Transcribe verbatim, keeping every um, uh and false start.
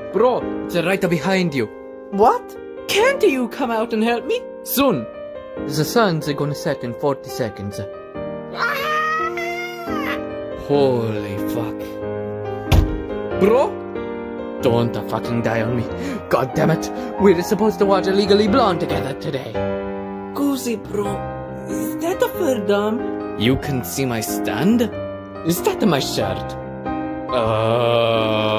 Bro, it's right behind you. What? Can't you come out and help me? Soon. The sun's gonna set in forty seconds. Holy fuck. Bro? Don't fucking die on me. God damn it. We're supposed to watch Legally Blonde together today. Goosey, bro. Is that a fur dump? You can see my stand? Is that my shirt? Uh...